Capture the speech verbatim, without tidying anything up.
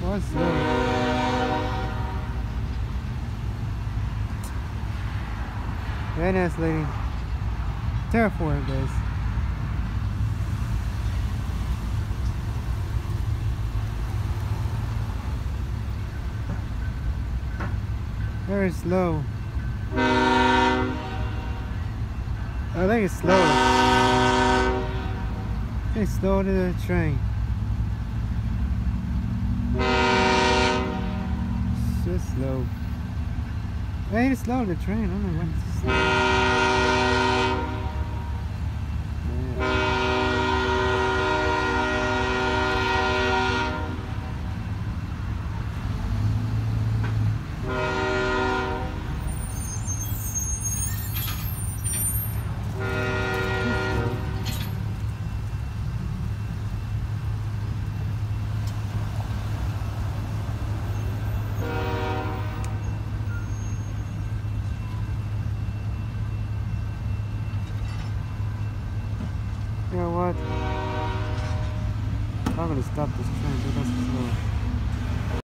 was slow. Very nice lady. Terraform guys. Very slow. I think it's slow. It's slow to the train. It's just slow. Hey, it's slow to the train. I don't know when it's slow. You know what? I'm gonna stop this train because